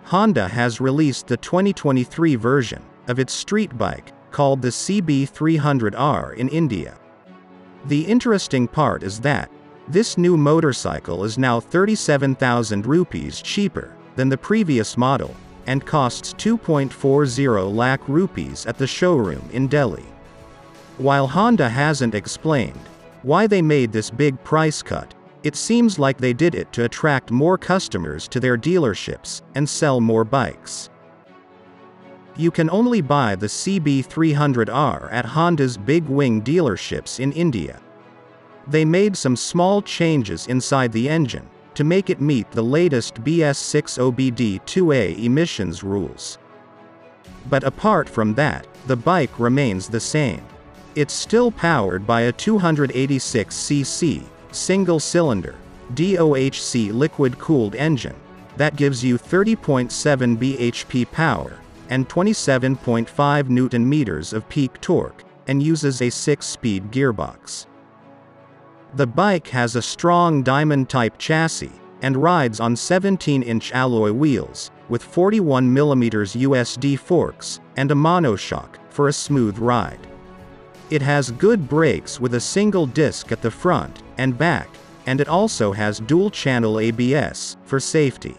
Honda has released the 2023 version of its street bike, called the CB300R in India. The interesting part is that this new motorcycle is now 37,000 rupees cheaper than the previous model, and costs 2.40 lakh rupees at the showroom in Delhi. While Honda hasn't explained why they made this big price cut, it seems like they did it to attract more customers to their dealerships and sell more bikes. You can only buy the CB300R at Honda's Big Wing dealerships in India. They made some small changes inside the engine to make it meet the latest BS6 OBD2A emissions rules. But apart from that, the bike remains the same. It's still powered by a 286cc, single-cylinder, DOHC liquid-cooled engine that gives you 30.7 bhp power and 27.5 Nm of peak torque, and uses a 6-speed gearbox. The bike has a strong diamond-type chassis, and rides on 17-inch alloy wheels, with 41mm USD forks, and a monoshock, for a smooth ride. It has good brakes with a single disc at the front and back, and it also has dual-channel ABS, for safety.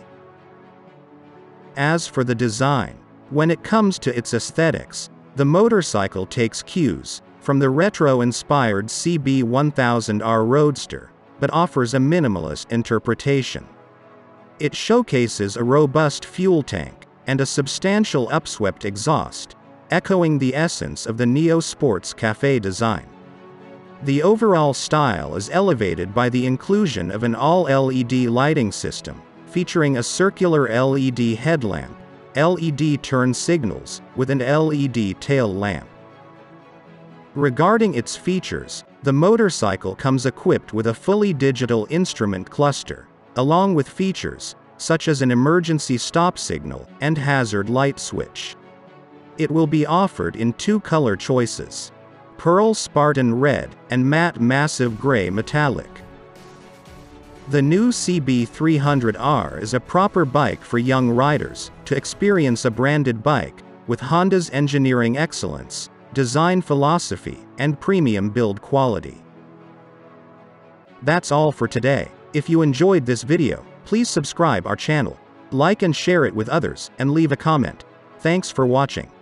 As for the design, when it comes to its aesthetics, the motorcycle takes cues from the retro-inspired CB1000R Roadster, but offers a minimalist interpretation. It showcases a robust fuel tank, and a substantial upswept exhaust, echoing the essence of the Neo Sports Café design. The overall style is elevated by the inclusion of an all-LED lighting system, featuring a circular LED headlamp, LED turn signals, with an LED tail lamp. Regarding its features, the motorcycle comes equipped with a fully digital instrument cluster, along with features such as an emergency stop signal and hazard light switch. It will be offered in two color choices: Pearl Spartan Red and Matte Massive Gray Metallic. The new CB300R is a proper bike for young riders to experience a branded bike with Honda's engineering excellence, design philosophy, and premium build quality. That's all for today. If you enjoyed this video, please subscribe our channel, like and share it with others, and leave a comment. Thanks for watching.